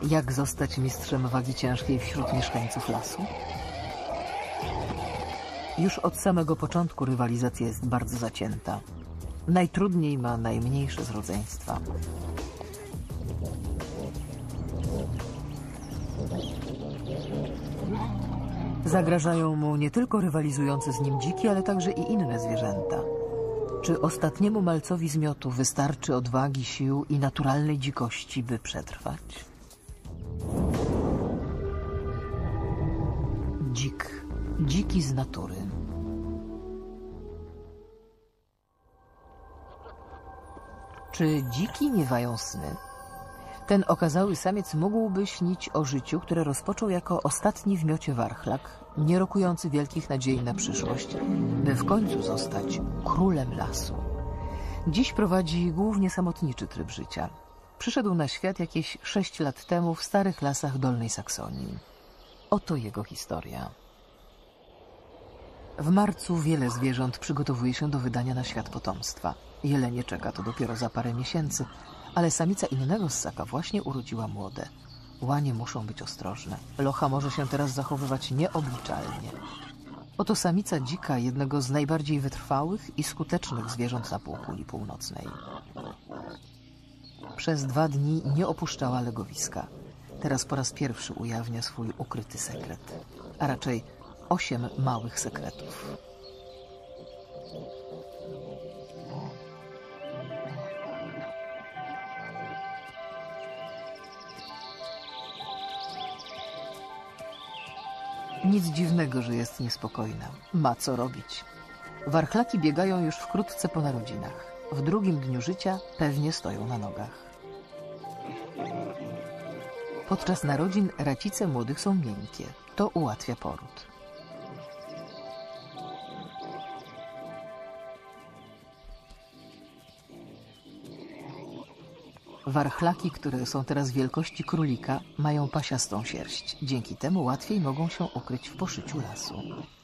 Jak zostać mistrzem wagi ciężkiej wśród mieszkańców lasu? Już od samego początku rywalizacja jest bardzo zacięta. Najtrudniej ma najmniejsze z rodzeństwa. Zagrażają mu nie tylko rywalizujące z nim dziki, ale także i inne zwierzęta. Czy ostatniemu malcowi z miotu wystarczy odwagi, sił i naturalnej dzikości, by przetrwać? Dzik. Dziki z natury. Czy dziki miewają sny? Ten okazały samiec mógłby śnić o życiu, które rozpoczął jako ostatni w miocie warchlak, nie rokujący wielkich nadziei na przyszłość, by w końcu zostać królem lasu. Dziś prowadzi głównie samotniczy tryb życia. Przyszedł na świat jakieś 6 lat temu w starych lasach Dolnej Saksonii. Oto jego historia. W marcu wiele zwierząt przygotowuje się do wydania na świat potomstwa. Jelenie czeka to dopiero za parę miesięcy, ale samica innego ssaka właśnie urodziła młode. Łanie muszą być ostrożne. Locha może się teraz zachowywać nieobliczalnie. Oto samica dzika, jednego z najbardziej wytrwałych i skutecznych zwierząt na półkuli północnej. Przez 2 dni nie opuszczała legowiska. Teraz po raz pierwszy ujawnia swój ukryty sekret, a raczej 8 małych sekretów. Nic dziwnego, że jest niespokojna. Ma co robić. Warchlaki biegają już wkrótce po narodzinach. W drugim dniu życia pewnie stoją na nogach. Podczas narodzin racice młodych są miękkie. To ułatwia poród. Warchlaki, które są teraz wielkości królika, mają pasiastą sierść. Dzięki temu łatwiej mogą się ukryć w poszyciu lasu.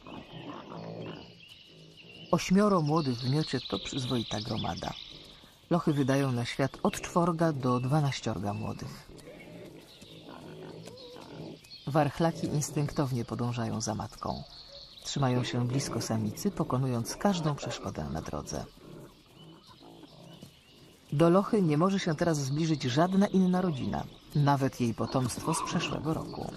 8 młodych w miocie to przyzwoita gromada. Lochy wydają na świat od 4 do 12 młodych. Warchlaki instynktownie podążają za matką. Trzymają się blisko samicy, pokonując każdą przeszkodę na drodze. Do lochy nie może się teraz zbliżyć żadna inna rodzina, nawet jej potomstwo z przeszłego roku.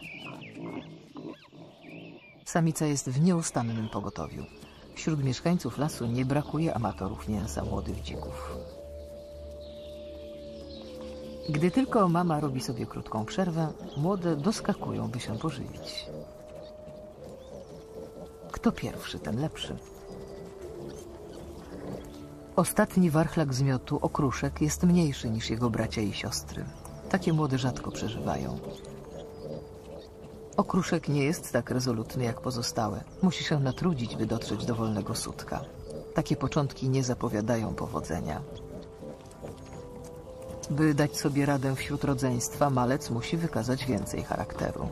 Samica jest w nieustannym pogotowiu. Wśród mieszkańców lasu nie brakuje amatorów mięsa młodych dzików. Gdy tylko mama robi sobie krótką przerwę, młode doskakują, by się pożywić. Kto pierwszy, ten lepszy. Ostatni warchlak z miotu, okruszek, jest mniejszy niż jego bracia i siostry. Takie młode rzadko przeżywają. Okruszek nie jest tak rezolutny jak pozostałe. Musi się natrudzić, by dotrzeć do wolnego sutka. Takie początki nie zapowiadają powodzenia. By dać sobie radę wśród rodzeństwa, malec musi wykazać więcej charakteru.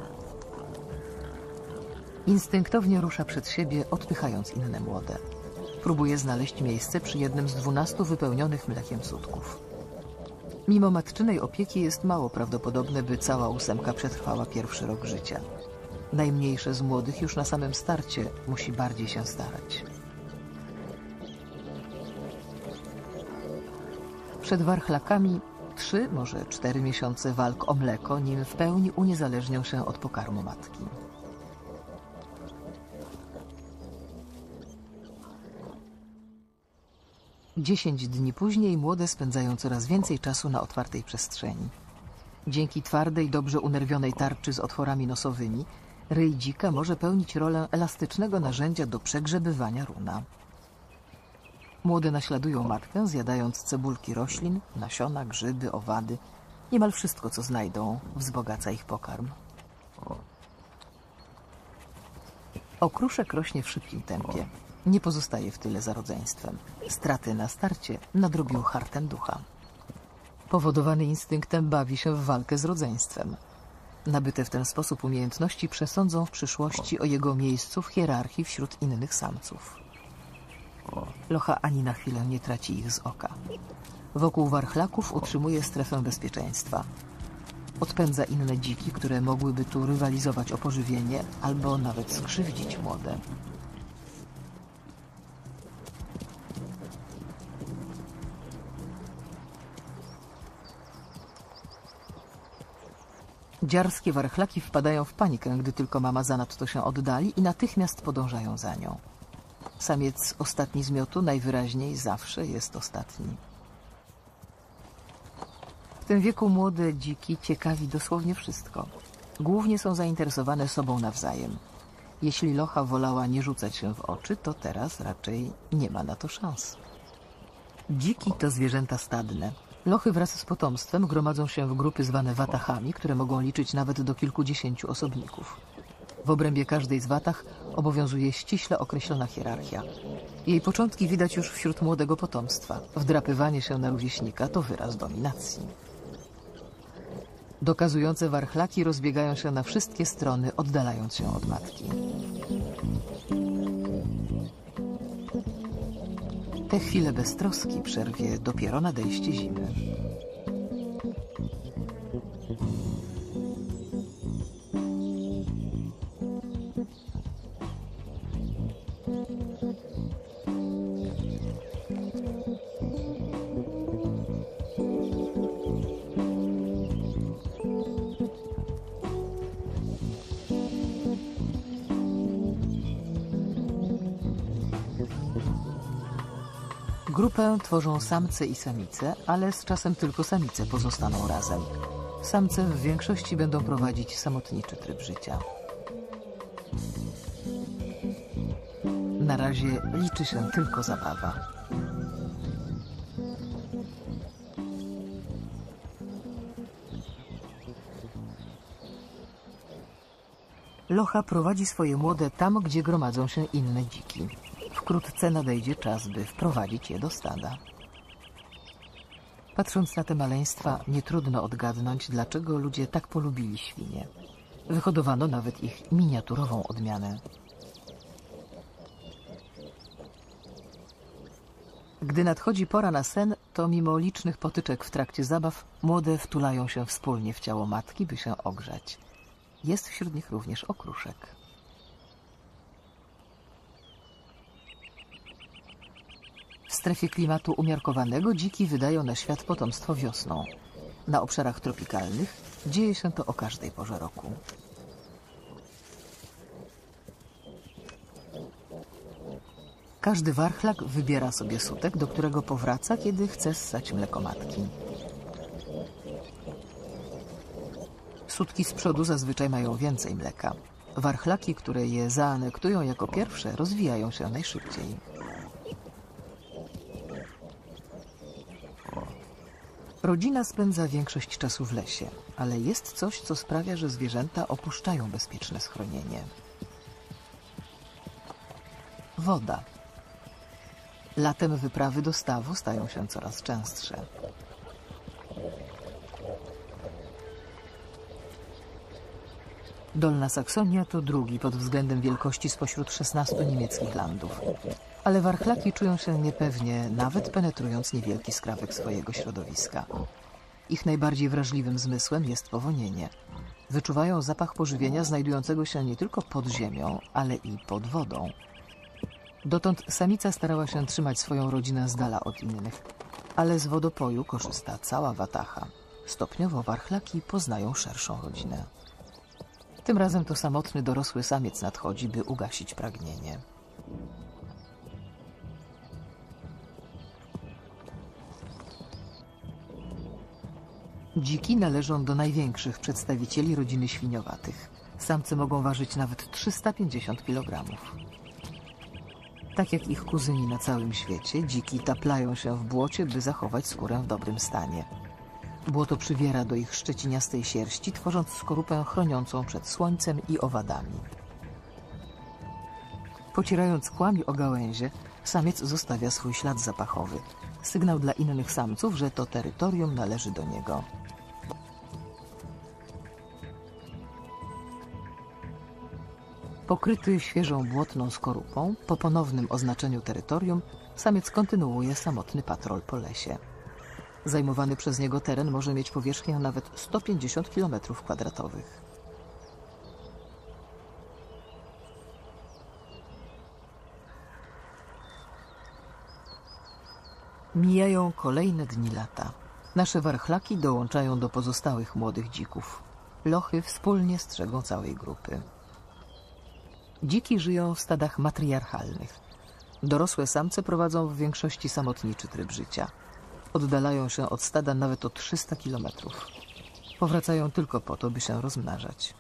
Instynktownie rusza przed siebie, odpychając inne młode. Próbuje znaleźć miejsce przy jednym z 12 wypełnionych mlekiem sutków. Mimo matczynej opieki jest mało prawdopodobne, by cała 8 przetrwała pierwszy rok życia. Najmniejsze z młodych już na samym starcie musi bardziej się starać. Przed warchlakami 3, może 4 miesiące walk o mleko, nim w pełni uniezależnią się od pokarmu matki. Dziesięć dni później młode spędzają coraz więcej czasu na otwartej przestrzeni. Dzięki twardej, dobrze unerwionej tarczy z otworami nosowymi, ryj dzika może pełnić rolę elastycznego narzędzia do przegrzebywania runa. Młode naśladują matkę, zjadając cebulki roślin, nasiona, grzyby, owady. Niemal wszystko, co znajdą, wzbogaca ich pokarm. Okruszek rośnie w szybkim tempie. Nie pozostaje w tyle za rodzeństwem. Straty na starcie nadrobił Hartenducha. Powodowany instynktem bawi się w walkę z rodzeństwem. Nabyte w ten sposób umiejętności przesądzą w przyszłości o jego miejscu w hierarchii wśród innych samców. Locha ani na chwilę nie traci ich z oka. Wokół warchlaków utrzymuje strefę bezpieczeństwa. Odpędza inne dziki, które mogłyby tu rywalizować o pożywienie albo nawet skrzywdzić młode. Dziarskie warchlaki wpadają w panikę, gdy tylko mama zanadto się oddali i natychmiast podążają za nią. Samiec ostatni z miotu najwyraźniej zawsze jest ostatni. W tym wieku młode dziki ciekawi dosłownie wszystko. Głównie są zainteresowane sobą nawzajem. Jeśli locha wolała nie rzucać się w oczy, to teraz raczej nie ma na to szans. Dziki to zwierzęta stadne. Lochy wraz z potomstwem gromadzą się w grupy zwane watachami, które mogą liczyć nawet do kilkudziesięciu osobników. W obrębie każdej z watach obowiązuje ściśle określona hierarchia. Jej początki widać już wśród młodego potomstwa. Wdrapywanie się na rówieśnika to wyraz dominacji. Dokazujące warchlaki rozbiegają się na wszystkie strony, oddalając się od matki. Te chwile beztroski przerwie dopiero nadejście zimy. Grupę tworzą samce i samice, ale z czasem tylko samice pozostaną razem. Samce w większości będą prowadzić samotniczy tryb życia. Na razie liczy się tylko zabawa. Locha prowadzi swoje młode tam, gdzie gromadzą się inne dziki. Wkrótce nadejdzie czas, by wprowadzić je do stada. Patrząc na te maleństwa, nie trudno odgadnąć, dlaczego ludzie tak polubili świnie. Wyhodowano nawet ich miniaturową odmianę. Gdy nadchodzi pora na sen, to mimo licznych potyczek w trakcie zabaw, młode wtulają się wspólnie w ciało matki, by się ogrzać. Jest wśród nich również okruszek. W strefie klimatu umiarkowanego dziki wydają na świat potomstwo wiosną. Na obszarach tropikalnych dzieje się to o każdej porze roku. Każdy warchlak wybiera sobie sutek, do którego powraca, kiedy chce ssać mleko matki. Sutki z przodu zazwyczaj mają więcej mleka. Warchlaki, które je zaanektują jako pierwsze, rozwijają się najszybciej. Rodzina spędza większość czasu w lesie, ale jest coś, co sprawia, że zwierzęta opuszczają bezpieczne schronienie. Woda. Latem wyprawy do stawu stają się coraz częstsze. Dolna Saksonia to drugi pod względem wielkości spośród 16 niemieckich landów. Ale warchlaki czują się niepewnie, nawet penetrując niewielki skrawek swojego środowiska. Ich najbardziej wrażliwym zmysłem jest powonienie. Wyczuwają zapach pożywienia znajdującego się nie tylko pod ziemią, ale i pod wodą. Dotąd samica starała się trzymać swoją rodzinę z dala od innych, ale z wodopoju korzysta cała watacha. Stopniowo warchlaki poznają szerszą rodzinę. Tym razem to samotny dorosły samiec nadchodzi, by ugasić pragnienie. Dziki należą do największych przedstawicieli rodziny świniowatych. Samce mogą ważyć nawet 350 kg. Tak jak ich kuzyni na całym świecie, dziki taplają się w błocie, by zachować skórę w dobrym stanie. Błoto przywiera do ich szczeciniastej sierści, tworząc skorupę chroniącą przed słońcem i owadami. Pocierając kłami o gałęzie, samiec zostawia swój ślad zapachowy. Sygnał dla innych samców, że to terytorium należy do niego. Pokryty świeżą błotną skorupą, po ponownym oznaczeniu terytorium, samiec kontynuuje samotny patrol po lesie. Zajmowany przez niego teren może mieć powierzchnię nawet 150 km². Mijają kolejne dni lata. Nasze warchlaki dołączają do pozostałych młodych dzików. Lochy wspólnie strzegą całej grupy. Dziki żyją w stadach matriarchalnych. Dorosłe samce prowadzą w większości samotniczy tryb życia. Oddalają się od stada nawet o 300 kilometrów. Powracają tylko po to, by się rozmnażać.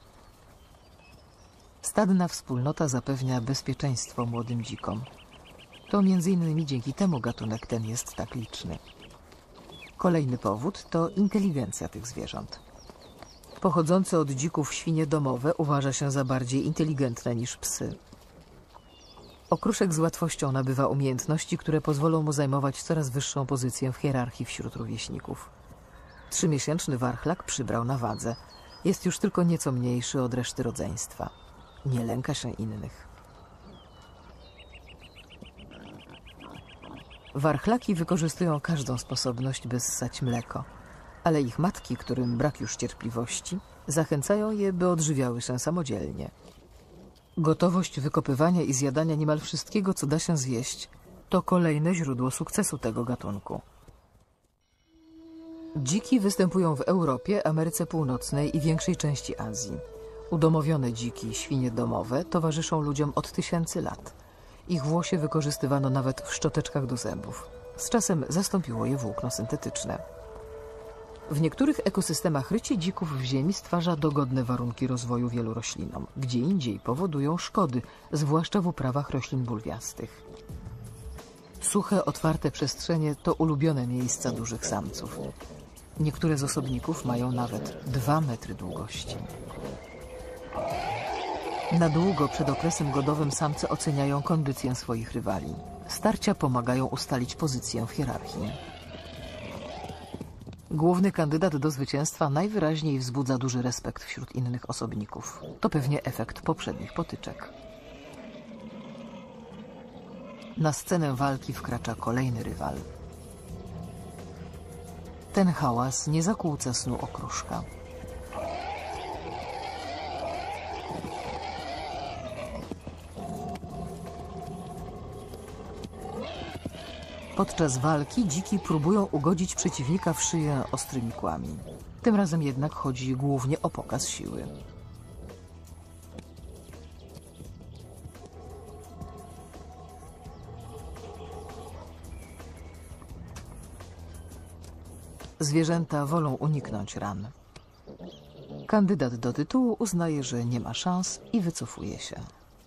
Stadna wspólnota zapewnia bezpieczeństwo młodym dzikom. To m.in. dzięki temu gatunek ten jest tak liczny. Kolejny powód to inteligencja tych zwierząt. Pochodzące od dzików świnie domowe uważa się za bardziej inteligentne niż psy. Okruszek z łatwością nabywa umiejętności, które pozwolą mu zajmować coraz wyższą pozycję w hierarchii wśród rówieśników. 3-miesięczny warchlak przybrał na wadze. Jest już tylko nieco mniejszy od reszty rodzeństwa. Nie lęka się innych. Warchlaki wykorzystują każdą sposobność, by ssać mleko, ale ich matki, którym brak już cierpliwości, zachęcają je, by odżywiały się samodzielnie. Gotowość wykopywania i zjadania niemal wszystkiego, co da się zjeść, to kolejne źródło sukcesu tego gatunku. Dziki występują w Europie, Ameryce Północnej i większej części Azji. Udomowione dziki, świnie domowe, towarzyszą ludziom od tysięcy lat. Ich włosie wykorzystywano nawet w szczoteczkach do zębów. Z czasem zastąpiło je włókno syntetyczne. W niektórych ekosystemach rycie dzików w ziemi stwarza dogodne warunki rozwoju wielu roślinom. Gdzie indziej powodują szkody, zwłaszcza w uprawach roślin bulwiastych. Suche, otwarte przestrzenie to ulubione miejsca dużych samców. Niektóre z osobników mają nawet 2 metry długości. Na długo przed okresem godowym samce oceniają kondycję swoich rywali. Starcia pomagają ustalić pozycję w hierarchii. Główny kandydat do zwycięstwa najwyraźniej wzbudza duży respekt wśród innych osobników. To pewnie efekt poprzednich potyczek. Na scenę walki wkracza kolejny rywal. Ten hałas nie zakłóca snu okruszka. Podczas walki dziki próbują ugodzić przeciwnika w szyję ostrymi kłami. Tym razem jednak chodzi głównie o pokaz siły. Zwierzęta wolą uniknąć ran. Kandydat do tytułu uznaje, że nie ma szans i wycofuje się.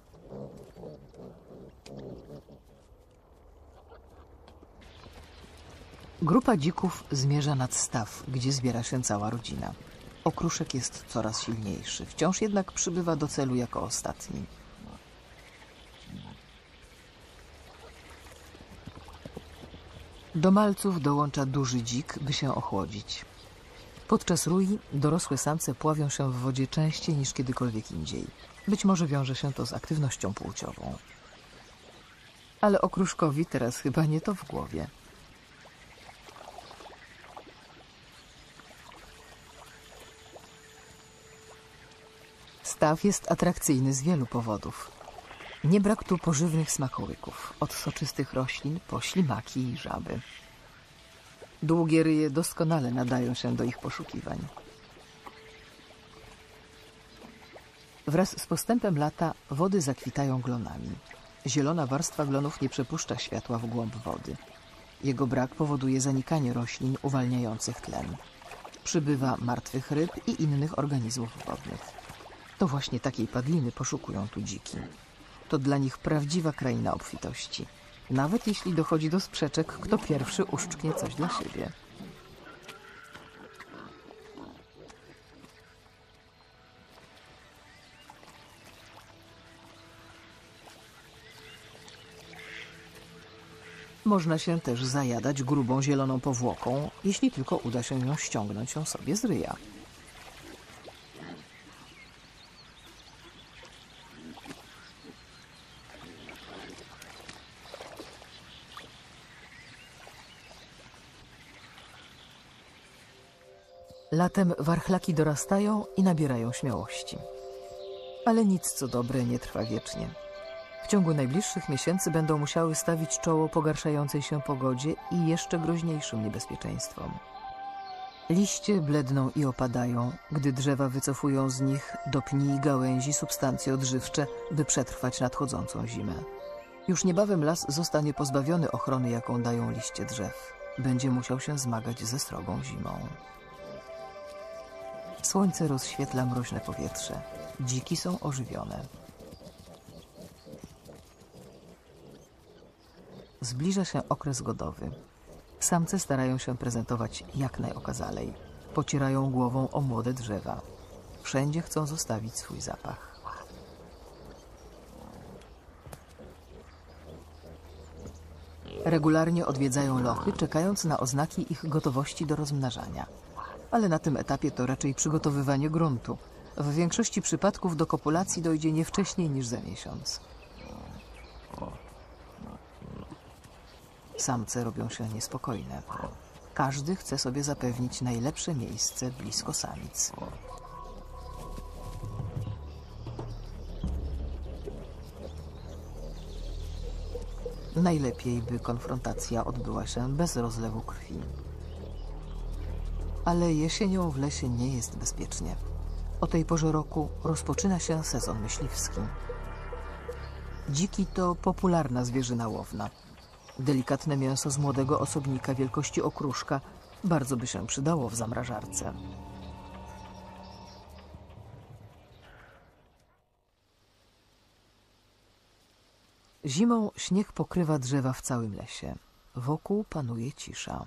Grupa dzików zmierza nad staw, gdzie zbiera się cała rodzina. Okruszek jest coraz silniejszy, wciąż jednak przybywa do celu jako ostatni. Do malców dołącza duży dzik, by się ochłodzić. Podczas rui dorosłe samce pławią się w wodzie częściej niż kiedykolwiek indziej. Być może wiąże się to z aktywnością płciową. Ale okruszkowi teraz chyba nie to w głowie. Staw jest atrakcyjny z wielu powodów. Nie brak tu pożywnych smakołyków, od soczystych roślin po ślimaki i żaby. Długie ryje doskonale nadają się do ich poszukiwań. Wraz z postępem lata wody zakwitają glonami. Zielona warstwa glonów nie przepuszcza światła w głąb wody. Jego brak powoduje zanikanie roślin uwalniających tlen. Przybywa martwych ryb i innych organizmów wodnych. To właśnie takiej padliny poszukują tu dziki. To dla nich prawdziwa kraina obfitości. Nawet jeśli dochodzi do sprzeczek, kto pierwszy uszczknie coś dla siebie. Można się też zajadać grubą zieloną powłoką, jeśli tylko uda się ją ściągnąć sobie z ryja. Latem warchlaki dorastają i nabierają śmiałości. Ale nic co dobre nie trwa wiecznie. W ciągu najbliższych miesięcy będą musiały stawić czoło pogarszającej się pogodzie i jeszcze groźniejszym niebezpieczeństwom. Liście bledną i opadają, gdy drzewa wycofują z nich do pni i gałęzi substancje odżywcze, by przetrwać nadchodzącą zimę. Już niebawem las zostanie pozbawiony ochrony, jaką dają liście drzew. Będzie musiał się zmagać ze srogą zimą. Słońce rozświetla mroźne powietrze. Dziki są ożywione. Zbliża się okres godowy. Samce starają się prezentować jak najokazalej. Pocierają głową o młode drzewa. Wszędzie chcą zostawić swój zapach. Regularnie odwiedzają lochy, czekając na oznaki ich gotowości do rozmnażania. Ale na tym etapie to raczej przygotowywanie gruntu. W większości przypadków do kopulacji dojdzie nie wcześniej niż za miesiąc. Samce robią się niespokojne. Każdy chce sobie zapewnić najlepsze miejsce blisko samic. Najlepiej, by konfrontacja odbyła się bez rozlewu krwi. Ale jesienią w lesie nie jest bezpiecznie. O tej porze roku rozpoczyna się sezon myśliwski. Dziki to popularna zwierzyna łowna. Delikatne mięso z młodego osobnika wielkości okruszka bardzo by się przydało w zamrażarce. Zimą śnieg pokrywa drzewa w całym lesie. Wokół panuje cisza.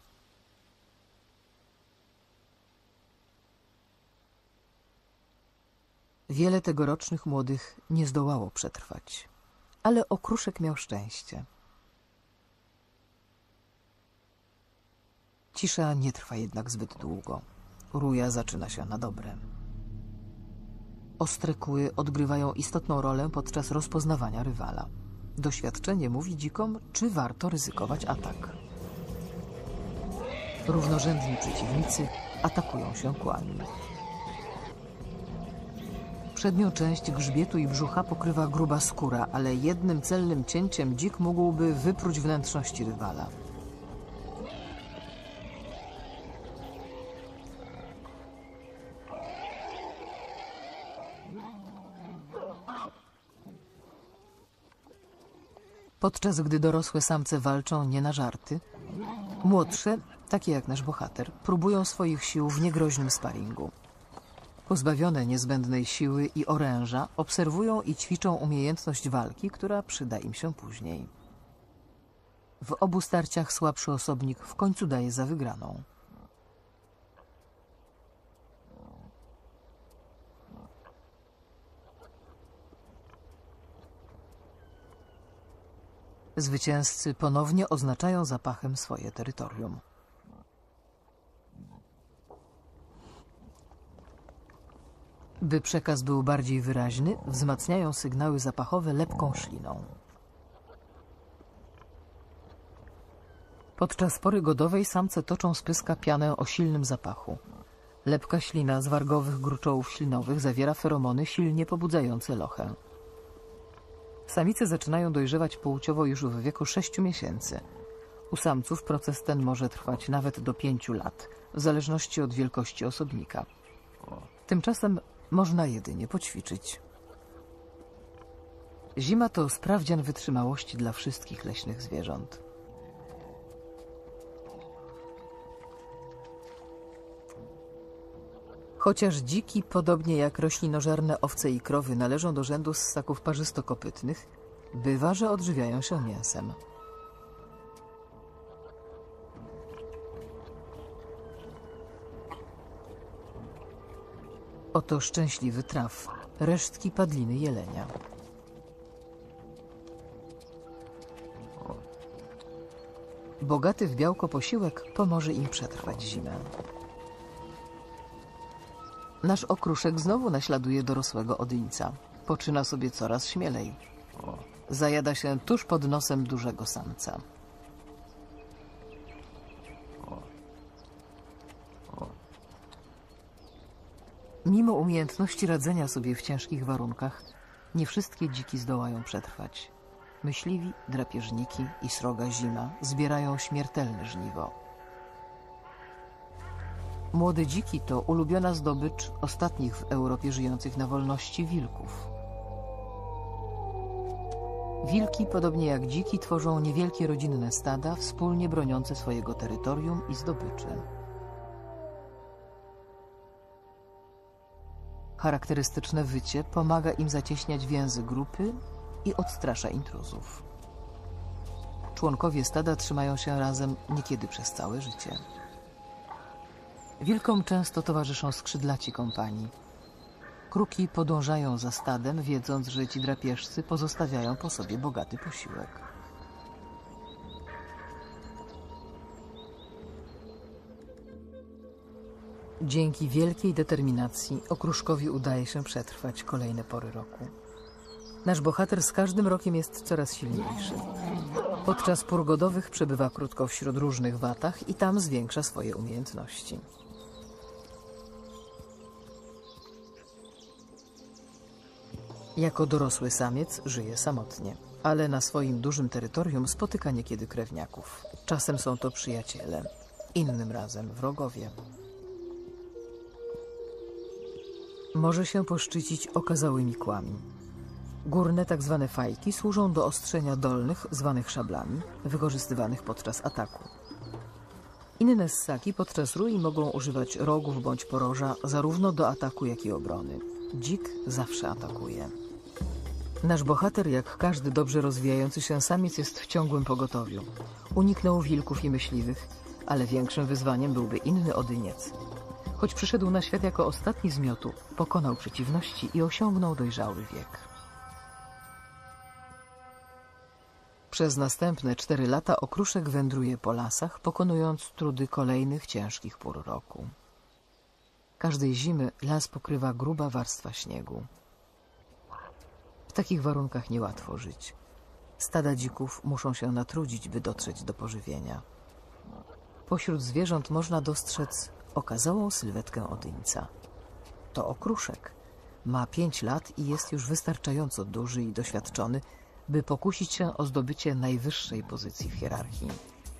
Wiele tegorocznych młodych nie zdołało przetrwać, ale okruszek miał szczęście. Cisza nie trwa jednak zbyt długo. Ruja zaczyna się na dobre. Ostre kły odgrywają istotną rolę podczas rozpoznawania rywala. Doświadczenie mówi dzikom, czy warto ryzykować atak. Równorzędni przeciwnicy atakują się kłami. Przednią część grzbietu i brzucha pokrywa gruba skóra, ale jednym celnym cięciem dzik mógłby wypróć wnętrzności rywala. Podczas gdy dorosłe samce walczą nie na żarty, młodsze, takie jak nasz bohater, próbują swoich sił w niegroźnym sparingu. Pozbawione niezbędnej siły i oręża, obserwują i ćwiczą umiejętność walki, która przyda im się później. W obu starciach słabszy osobnik w końcu daje za wygraną. Zwycięzcy ponownie oznaczają zapachem swoje terytorium. By przekaz był bardziej wyraźny, wzmacniają sygnały zapachowe lepką śliną. Podczas pory godowej samce toczą z pyska pianę o silnym zapachu. Lepka ślina z wargowych gruczołów ślinowych zawiera feromony silnie pobudzające lochę. Samice zaczynają dojrzewać płciowo już w wieku 6 miesięcy. U samców proces ten może trwać nawet do 5 lat, w zależności od wielkości osobnika. Tymczasem można jedynie poćwiczyć. Zima to sprawdzian wytrzymałości dla wszystkich leśnych zwierząt. Chociaż dziki, podobnie jak roślinożerne owce i krowy, należą do rzędu ssaków parzystokopytnych, bywa, że odżywiają się mięsem. Oto szczęśliwy traf, resztki padliny jelenia. Bogaty w białko posiłek pomoże im przetrwać zimę. Nasz okruszek znowu naśladuje dorosłego odyńca. Poczyna sobie coraz śmielej. Zajada się tuż pod nosem dużego samca. Mimo umiejętności radzenia sobie w ciężkich warunkach, nie wszystkie dziki zdołają przetrwać. Myśliwi, drapieżniki i sroga zima zbierają śmiertelne żniwo. Młode dziki to ulubiona zdobycz ostatnich w Europie żyjących na wolności wilków. Wilki, podobnie jak dziki, tworzą niewielkie rodzinne stada, wspólnie broniące swojego terytorium i zdobyczy. Charakterystyczne wycie pomaga im zacieśniać więzy grupy i odstrasza intruzów. Członkowie stada trzymają się razem niekiedy przez całe życie. Wilkom często towarzyszą skrzydlaci kompanii. Kruki podążają za stadem, wiedząc, że ci drapieżcy pozostawiają po sobie bogaty posiłek. Dzięki wielkiej determinacji okruszkowi udaje się przetrwać kolejne pory roku. Nasz bohater z każdym rokiem jest coraz silniejszy. Podczas pór godowych przebywa krótko wśród różnych watach i tam zwiększa swoje umiejętności. Jako dorosły samiec żyje samotnie, ale na swoim dużym terytorium spotyka niekiedy krewniaków. Czasem są to przyjaciele, innym razem wrogowie. Może się poszczycić okazałymi kłami. Górne, tak zwane fajki, służą do ostrzenia dolnych, zwanych szablami, wykorzystywanych podczas ataku. Inne ssaki podczas rui mogą używać rogów bądź poroża zarówno do ataku, jak i obrony. Dzik zawsze atakuje. Nasz bohater, jak każdy dobrze rozwijający się samiec, jest w ciągłym pogotowiu. Uniknął wilków i myśliwych, ale większym wyzwaniem byłby inny odyniec. Choć przyszedł na świat jako ostatni z miotu, pokonał przeciwności i osiągnął dojrzały wiek. Przez następne 4 lata okruszek wędruje po lasach, pokonując trudy kolejnych ciężkich pór roku. Każdej zimy las pokrywa gruba warstwa śniegu. W takich warunkach niełatwo żyć. Stada dzików muszą się natrudzić, by dotrzeć do pożywienia. Pośród zwierząt można dostrzec okazałą sylwetkę odyńca. To okruszek. Ma 5 lat i jest już wystarczająco duży i doświadczony, by pokusić się o zdobycie najwyższej pozycji w hierarchii.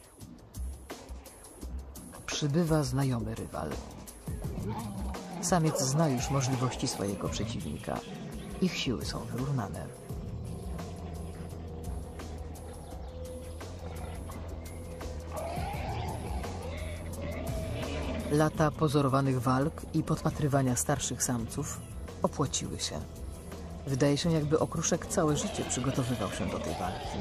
Przybywa znajomy rywal. Samiec zna już możliwości swojego przeciwnika. Ich siły są wyrównane. Lata pozorowanych walk i podpatrywania starszych samców opłaciły się. Wydaje się, jakby okruszek całe życie przygotowywał się do tej walki.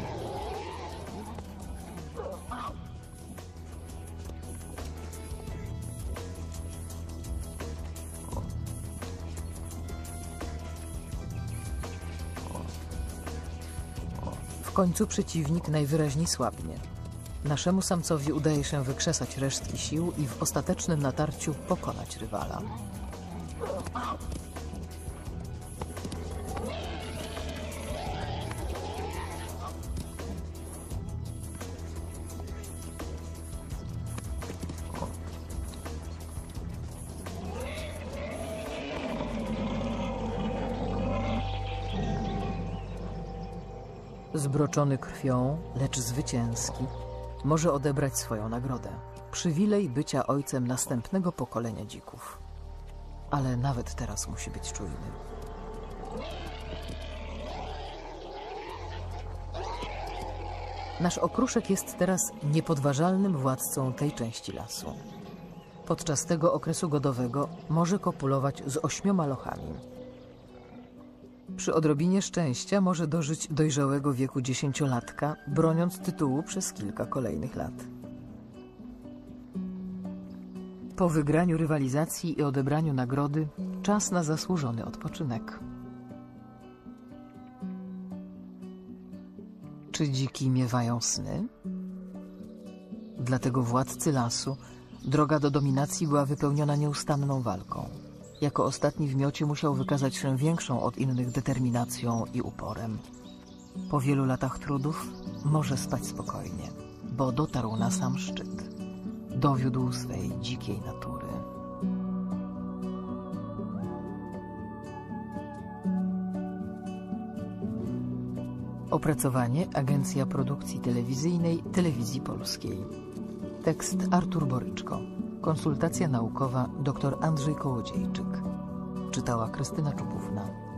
W końcu przeciwnik najwyraźniej słabnie. Naszemu samcowi udaje się wykrzesać resztki sił i w ostatecznym natarciu pokonać rywala. Zbroczony krwią, lecz zwycięski, może odebrać swoją nagrodę. Przywilej bycia ojcem następnego pokolenia dzików. Ale nawet teraz musi być czujny. Nasz okruszek jest teraz niepodważalnym władcą tej części lasu. Podczas tego okresu godowego może kopulować z 8 lochami. Przy odrobinie szczęścia może dożyć dojrzałego wieku 10-latka, broniąc tytułu przez kilka kolejnych lat. Po wygraniu rywalizacji i odebraniu nagrody czas na zasłużony odpoczynek. Czy dziki miewają sny? Dlatego władcy lasu droga do dominacji była wypełniona nieustanną walką. Jako ostatni w miocie musiał wykazać się większą od innych determinacją i uporem. Po wielu latach trudów może spać spokojnie, bo dotarł na sam szczyt. Dowiódł swej dzikiej natury. Opracowanie Agencja Produkcji Telewizyjnej Telewizji Polskiej. Tekst Artur Boryczko. Konsultacja naukowa dr Andrzej Kołodziejczyk. Czytała Krystyna Czupówna.